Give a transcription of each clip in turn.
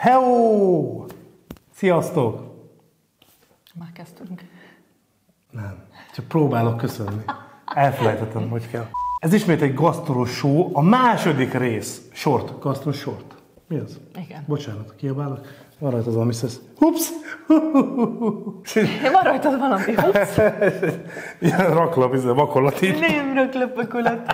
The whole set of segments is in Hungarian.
Hello! Sziasztok! Már kezdtünk. Nem, csak próbálok köszönni. Elfelejtettem, hogy kell. Ez ismét egy gasztro show, a második rész. Short, gasztro short. Mi az? Igen. Bocsánat, kiabálok. Van rajta valami szesz. Hups! Van rajtad valami, hups! Ilyen raklap, ez a vakolat így. Nem raklap, vakolat.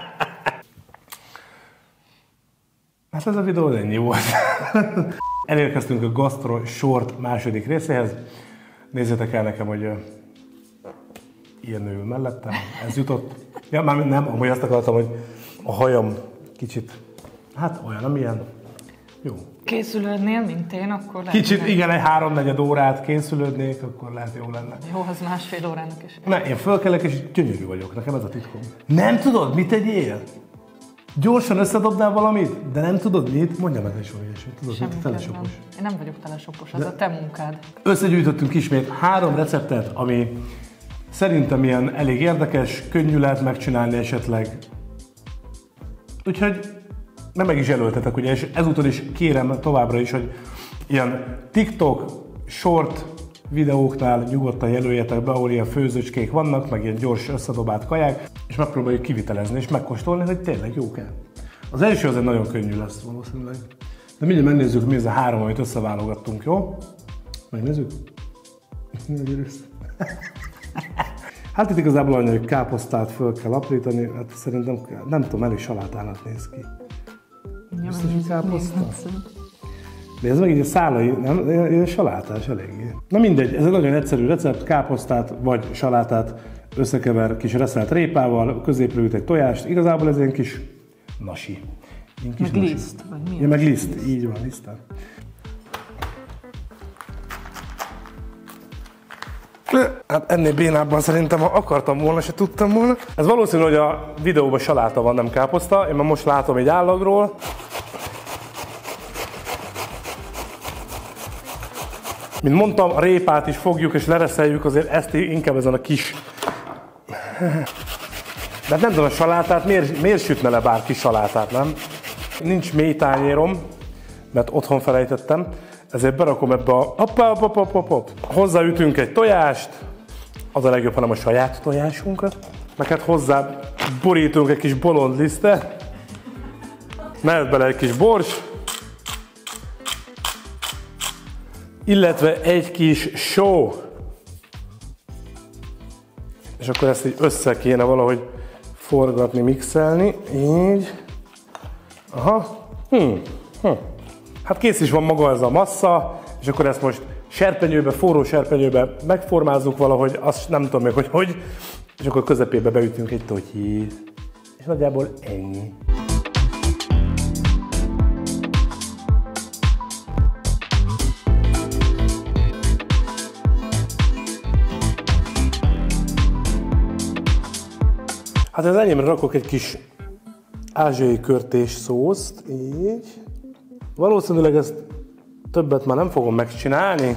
Hát ez a videó ennyi volt. Elérkeztünk a gasztro short második részéhez. Nézzétek el nekem, hogy ilyen nő ül mellettem. Ez jutott. Ja, már nem, amúgy azt akartam, hogy a hajam kicsit, hát olyan, amilyen. Jó. Készülődnél, mint én, akkor lehet... Kicsit, igen, egy 3-4 órát készülődnék, akkor lehet jó lenne. Jó, az másfél órának is. Ne, én fölkelek és gyönyörű vagyok, nekem ez a titkom. Nem tudod, mit tegyél? Gyorsan összedobnál valamit, de nem tudod mit? Mondja meg, hogy ilyesmit. Tudod, mit telesopos. Én nem vagyok telesopos, az a te munkád. Összegyűjtöttünk ismét 3 receptet, ami szerintem ilyen elég érdekes, könnyű lehet megcsinálni esetleg. Úgyhogy nem meg is jelöltetek, ugye, és ezúttal is kérem továbbra is, hogy ilyen TikTok, short videóknál nyugodtan jelöljetek be, ahol ilyen főzőcskék vannak, meg ilyen gyors összedobált kaják, és megpróbáljuk kivitelezni és megkóstolni, hogy tényleg jók-e. Az első az egy nagyon könnyű lesz valószínűleg. De mindjárt megnézzük, mi ez a 3, amit összeválogattunk, jó? Megnézzük? Hát itt igazából annyi, hogy káposztát föl kell aprítani, hát szerintem, nem tudom, elég salátának néz ki. Biztos, hogy káposzta? De ez meg így a szálai, nem? Ez salátás eléggé. Na mindegy, ez egy nagyon egyszerű recept, káposztát vagy salátát összekever kis reszelt répával, középre üt egy tojást, igazából ez ilyen kis nasi. Ilyen kis meg liszt, vagy mi? Ja, meg liszt, így van, lisztán. Hát ennél bénábban szerintem, ha akartam volna, se tudtam volna. Ez valószínű, hogy a videóban saláta van, nem káposzta. Én már most látom egy állagról. Mint mondtam, a répát is fogjuk és lereszeljük, azért ezt inkább ezen a kis... De nem tudom, a salátát miért sütne le bárki salátát, nem? Nincs mély tányérom, mert otthon felejtettem. Ezért berakom ebbe a... Hopp. Hozzáütünk egy tojást, az a legjobb, hanem a saját tojásunkat. Meg hát hozzá borítunk egy kis bolond lisztet. Mehet bele egy kis bors. Illetve egy kis só. És akkor ezt így össze kéne valahogy forgatni, mixelni. Így. Aha. Hát kész is van maga ez a massza, és akkor ezt most serpenyőbe, forró serpenyőbe megformázzuk valahogy, azt nem tudom még, hogy, és akkor közepébe beütünk egy totyit. És nagyjából ennyi. Hát az enyémre rakok egy kis ázsiai körtés szószt, így. Valószínűleg ezt többet már nem fogom megcsinálni.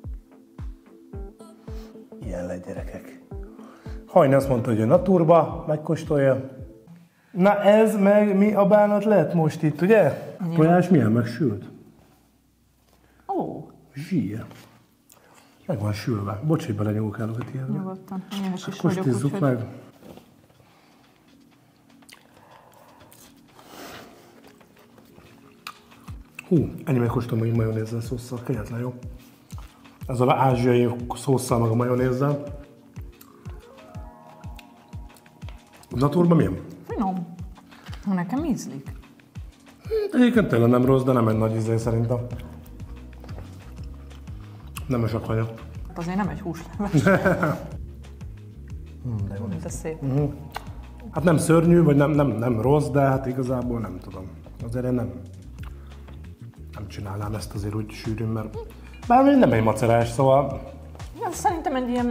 Ilyen lett, gyerekek. Hajni azt mondta, hogy a naturba megkóstolja. Na ez meg mi a bánat lett most itt, ugye? Tojás milyen megsült? Ó. Zsír. Meg van sülve. Bocs, hogy belenyúlkálok a tiédbe. Nyugodtan. Nyilvás is vagyok, Kóstízzuk úgyhogy... meg. Ennyi megkóstolom, hogy majonézzel, szósszal, kegyetlen jó. Ez az ázsiai szósszal, meg a majonézzel. Naturban milyen? Finom. Nekem ízlik. Egyébként tényleg nem rossz, de nem egy nagy ízlé szerintem. Nem is akarja. Azért nem egy húsleves. De jó. De szép. Hát nem szörnyű, vagy nem rossz, de hát igazából nem tudom. Azért én nem csinálnám ezt azért úgy sűrűn, mert bár nem egy macerás, szóval... Ja, szerintem egy ilyen,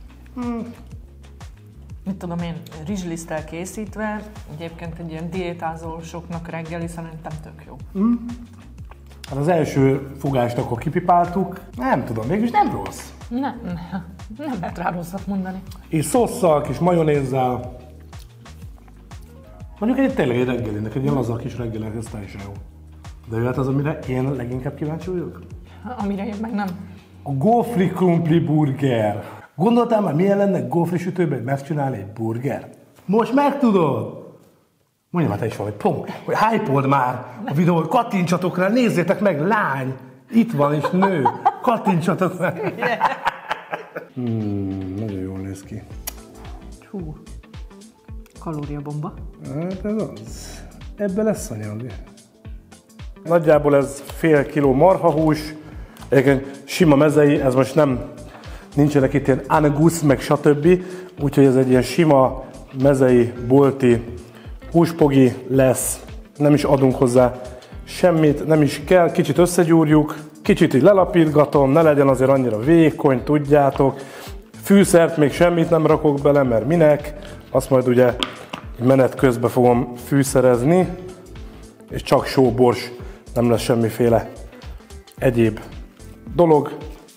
mit tudom én, rizsliszttel készítve, egyébként egy ilyen diétázósoknak reggeli szerintem tök jó. Hát az első fogást akkor kipipáltuk, nem tudom, mégis nem rossz. Nem lehet rá rosszat mondani. És szósszal, kis majonézzel. Mondjuk tényleg egy reggelinek, egy ilyen laza kis reggelinek, ez teljesen jó. De jöhet az, amire én leginkább kíváncsi vagyok? Amire én meg nem. A gófri krumpli burger. Gondoltál már, milyen lenne gófri sütőben megcsinálni egy burgert? Most megtudod! Mondja már te is valami, hogy hype-old már a videót, kattintsatok rá, nézzétek meg, lány! Itt van és nő, kattintsatok meg! Nagyon jól néz ki. Hú, kalóriabomba. Hát ez az. Ebben lesz anyag. Nagyjából ez fél kiló marhahús, egyébként sima mezei, ez most nincsenek itt ilyen angus, meg stb. Úgyhogy ez egy ilyen sima mezei, bolti húspogi lesz. Nem is adunk hozzá semmit, nem is kell, kicsit összegyúrjuk, kicsit így lelapítgatom, ne legyen azért annyira vékony, tudjátok. Fűszert még semmit nem rakok bele, mert minek, azt majd ugye menet közben fogom fűszerezni, és csak só, bors, nem lesz semmiféle egyéb dolog.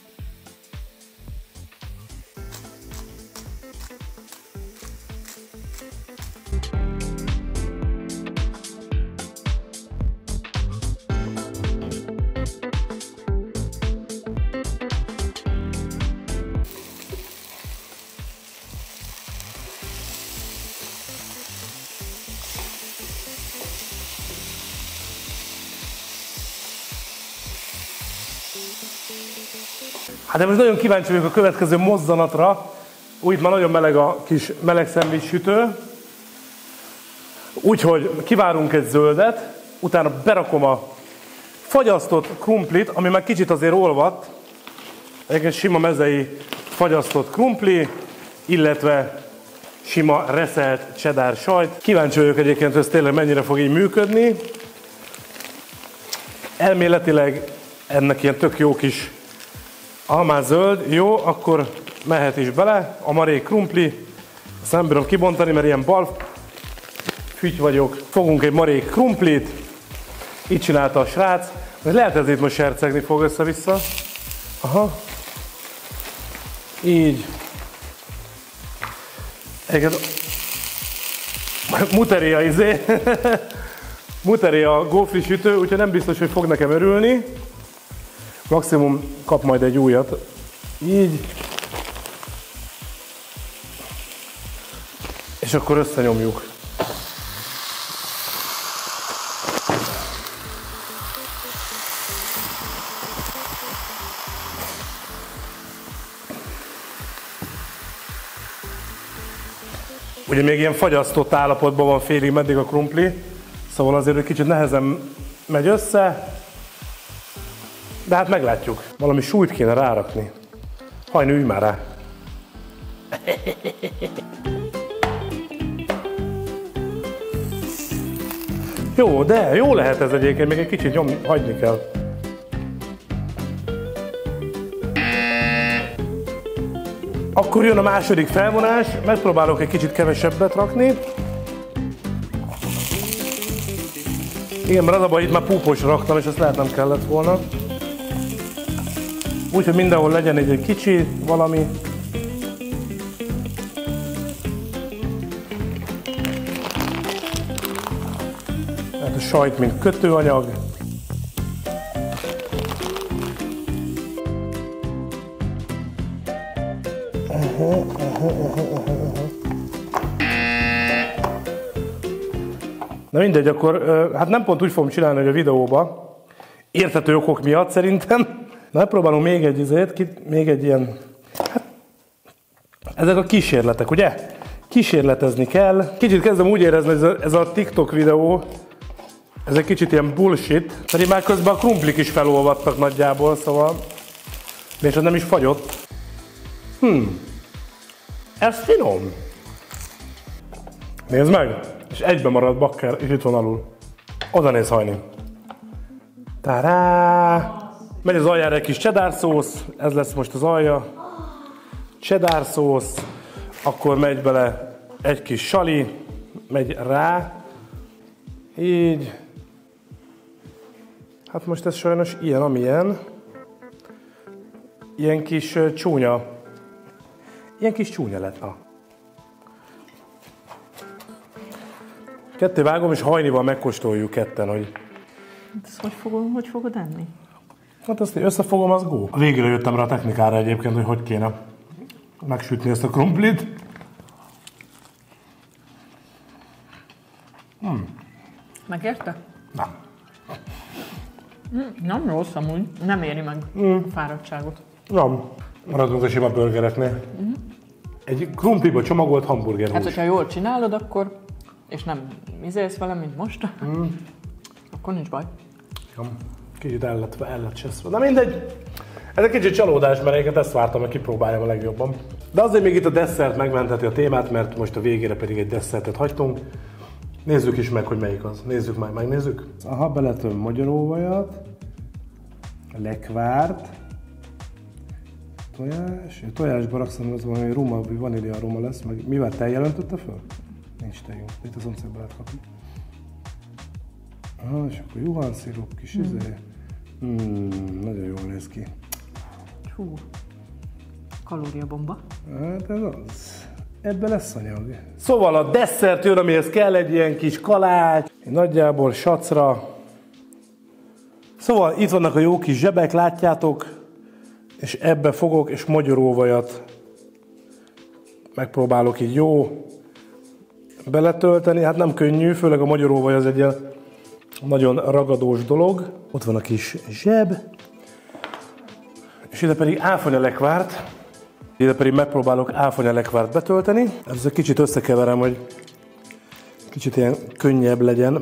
Hát de most nagyon kíváncsi vagyok a következő mozzanatra. Úgy már nagyon meleg a kis meleg szendvics sütő. Úgyhogy kivárunk egy zöldet, utána berakom a fagyasztott krumplit, ami már kicsit azért olvadt. Egy sima mezei fagyasztott krumpli, illetve sima reszelt cheddar sajt. Kíváncsi vagyok egyébként, hogy ez tényleg mennyire fog így működni. Elméletileg ennek ilyen tök jó kis almás zöld, jó, akkor mehet is bele a marék krumpli. Ezt nem bírom kibontani, mert ilyen bal füty vagyok. Fogunk egy marék krumplit, így csinálta a srác. Lehet ez itt most sercegni fog össze-vissza. Aha. Így. Muteria Muteria a gófri sütő, úgyhogy nem biztos, hogy fog nekem örülni. Maximum kap majd egy újat. Így. És akkor összenyomjuk. Ugye még ilyen fagyasztott állapotban van félig meddig a krumpli, szóval azért egy kicsit nehezen megy össze, de hát meglátjuk. Valami súlyt kéne rárakni. Hajnő, ülj már rá! Jó, de jó lehet ez egyébként, még egy kicsit hagyni kell. Akkor jön a második felvonás, megpróbálok egy kicsit kevesebbet rakni. Igen, mert az a baj, itt már púpos raktam, és ezt lehet nem kellett volna. Úgyhogy mindenhol legyen egy kicsi valami. Hát a sajt, mint kötőanyag. Na mindegy, akkor hát nem pont úgy fogom csinálni, hogy a videóba, érthető okok miatt szerintem. Na, próbálom még még egy ilyen, hát ezek a kísérletek, ugye? Kísérletezni kell. Kicsit kezdem úgy érezni, hogy ez a TikTok videó, ez egy kicsit ilyen bullshit, pedig már közben a krumplik is felolvadtak nagyjából, szóval, és az nem is fagyott. Ez finom. Nézd meg! És egyben marad bakker, és itt van alul. Oda néz hajni. Tárá! Megy az aljára egy kis cheddar szósz, ez lesz most az alja. Cheddar szósz, akkor megy bele egy kis sali, megy rá. Így. Hát most ez sajnos ilyen, amilyen. Ilyen kis csúnya. Ilyen kis csúnya lett. Ketté vágom, és hajnival megkóstoljuk ketten, hogy Ezt hogy fogod enni? Hát ezt összefogom, az go. A végére jöttem rá a technikára egyébként, hogy kéne megsütni ezt a krumplit. Megérte? Nem. Nem rossz amúgy. Nem éri meg a fáradtságot. Nem. Maradunk a sima burgereknél. Egy krumpliba csomagolt hamburgerhús. Hát, hogyha jól csinálod, akkor, és nem izélsz vele, mint most, akkor nincs baj. Kicsit el lett cseszve. De mindegy. Ez egy kicsit csalódás, mert egyébként ezt vártam, hogy kipróbáljam a legjobban. De azért még itt a desszert megmentheti a témát, mert most a végére pedig egy desszertet hagytunk. Nézzük is meg, hogy melyik az. Nézzük meg, megnézzük. Aha, beletöm magyaróvajat, lekvárt, tojásba rakszom, az valami roma, vanília aroma lesz, meg mivel tejjel öntötte föl? Nincs tejünk, itt a szomszédba lehet kapni. Aha, és akkor juhánszirup, kis izé. Nagyon jól néz ki. Hú, kalóriabomba. Hát ez az. Ebben lesz anyag. Szóval a desszert jön, amihez kell egy ilyen kis kalács, nagyjából sacra. Szóval itt vannak a jó kis zsebek, látjátok? És ebbe fogok, és magyaróvajat megpróbálok így jó beletölteni. Hát nem könnyű, főleg a magyaróvaj az egy ilyen nagyon ragadós dolog. Ott van a kis zseb. És ide pedig áfonyalekvárt. Ide pedig megpróbálok áfonyalekvárt betölteni. Ez egy kicsit összekeverem, hogy kicsit ilyen könnyebb legyen.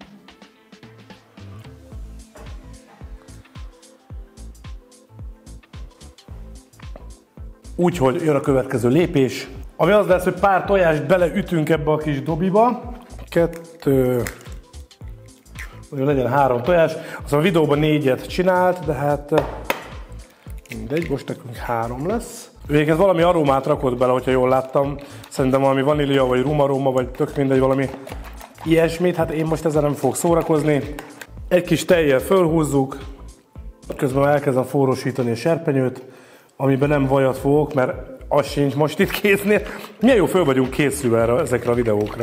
Úgyhogy jön a következő lépés, ami az lesz, hogy pár tojást beleütünk ebbe a kis dobiba. 2, hogy legyen 3 tojás. Aztán a videóban 4-et csinált, de hát mindegy, most nekünk 3 lesz. Végül valami aromát rakott bele, hogyha jól láttam. Szerintem valami vanília, vagy rumaroma, vagy tök mindegy, valami ilyesmit. Hát én most ezzel nem fogok szórakozni. Egy kis tejjel fölhúzzuk, közben elkezdem forrósítani a serpenyőt, amiben nem vajat fogok, mert az sincs most itt kéznél. Milyen jó föl vagyunk készülve ezekre a videókra.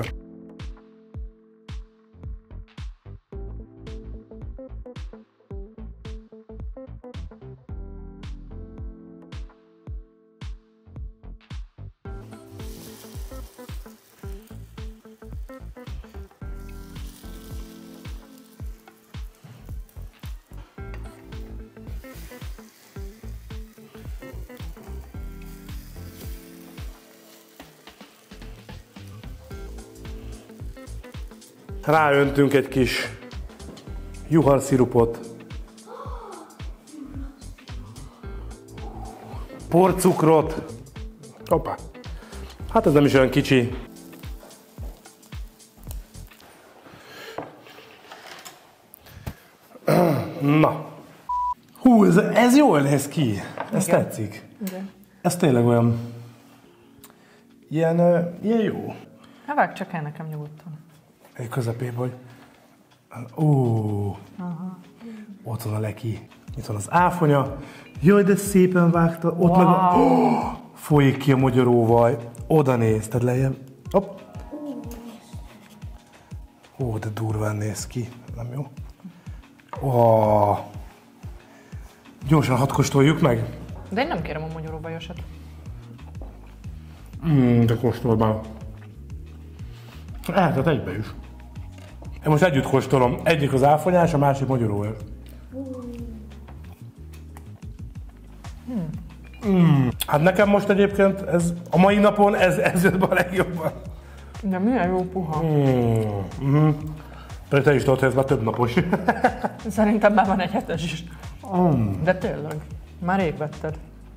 Ráöntünk egy kis juharszirupot, porcukrot, hoppá, hát ez nem is olyan kicsi. Na, hú, ez jól néz ki, ez igen. Tetszik. Igen. Ez tényleg olyan, ilyen jó. Hát vágj csak el nekem nyugodtan. Egy közepébe, hogy ott van a leki, itt van az áfonya, jaj, de szépen vágta, ott meg a, folyik ki a magyaróvaj, oda néz, tehát lejjebb, hopp. De durván néz ki, nem jó? Gyorsan hadd kóstoljuk meg. De én nem kérem a magyaróvajosat. De kóstol már. Tehát egybe is. Én most együtt kóstolom. Egyik az áfonyás, a másik magyaróvajos. Hát nekem most egyébként ez a mai napon ez jött be a legjobban. De milyen jó puha. Pedig te is tudod, hogy ez már több napos. Szerintem már van egy hetes is. De tényleg, már rég vetted.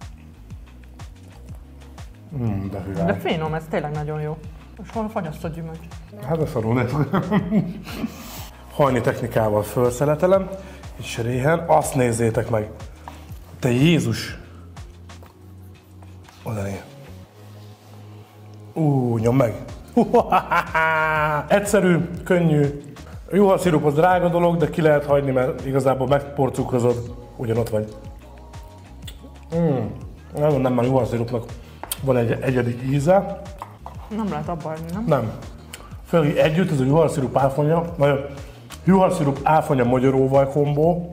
De finom, ez tényleg nagyon jó. És hol fagyasztott gyümölcs? Hát ez szarul néz. Hajni technikával felszeletelem, és réhen azt nézzétek meg. Te Jézus! Oda néz. Nyom meg! Egyszerű, könnyű. A juharszirup az drága dolog, de ki lehet hagyni, mert igazából megporcukrozod, ugyanott vagy. Nem már juharszirupnak van egy egyedi íze. Nem lehet abba hagyni, nem? Nem. Főleg együtt ez a juharszirup áfonya, nagyon Juharszirup, áfanya, magyaróvaj kombó.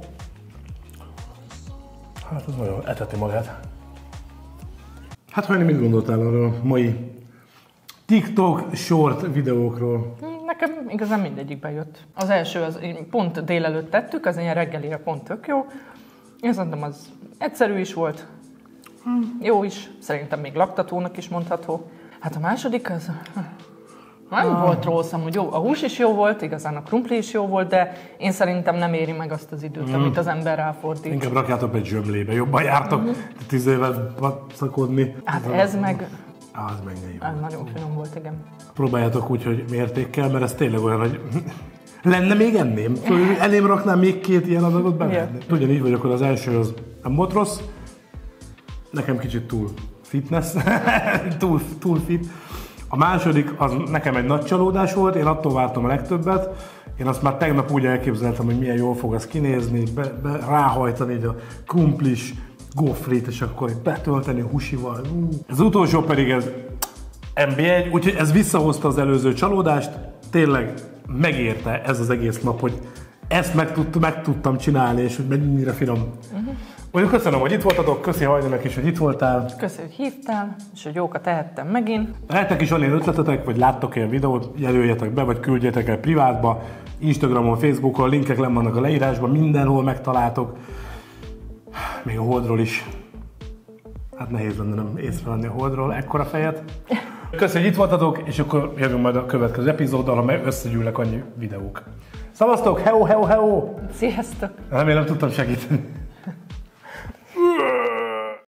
Hát ez nagyon eteti magát. Hát Hajni, mit gondoltál arról a mai TikTok short videókról? Nekem igazán mindegyik bejött. Az első, az pont délelőtt tettük, az ilyen reggelire pont tök jó. Én szerintem az egyszerű is volt, jó is, szerintem még laktatónak is mondható. Hát a második az nem volt rossz, hogy jó, a hús is jó volt, igazán a krumpli is jó volt, de én szerintem nem éri meg azt az időt, amit az ember ráfordít. Inkább rakjátok egy zsömlébe, jobban jártok 10 évet szakodni. Hát ez meg... Az meg jó. Ez nagyon finom volt, igen. Próbáljátok úgy, hogy mértékkel, mert ez tényleg olyan, hogy lenne még enném. Enném raknám még 2 ilyen adagot bevenni. Ugyanígy vagyok, hogy az első az nem volt rossz. Nekem kicsit túl fitness, túl fit. A második az nekem egy nagy csalódás volt, én attól vártam a legtöbbet. Én azt már tegnap úgy elképzeltem, hogy milyen jól fog az kinézni, ráhajtani így a krumplis gofrit, és akkor itt betölteni a husival. Az utolsó pedig ez NB1, úgyhogy ez visszahozta az előző csalódást. Tényleg megérte ez az egész nap, hogy ezt meg tudtam csinálni, és hogy mennyire finom. Úgy köszönöm, hogy itt voltatok, köszi Hajninak is, hogy itt voltál. Köszönöm, hogy hívtál, és hogy jókat tehettem megint. Lehetnek is olyan ötletetek, vagy láttok ilyen videót, jelöljetek be, vagy küldjetek el privátba, Instagramon, Facebookon, linkek lenn vannak a leírásban, mindenhol megtaláltok. Még a Holdról is. Hát nehéz lenne nem észrevenni a Holdról ekkora fejet. Köszönjük, hogy itt voltatok, és akkor jövünk majd a következő epizóddal, ha összegyűlnek annyi videók. Szavaztok! Heo, heo, heo! Sziasztok! Remélem tudtam segíteni.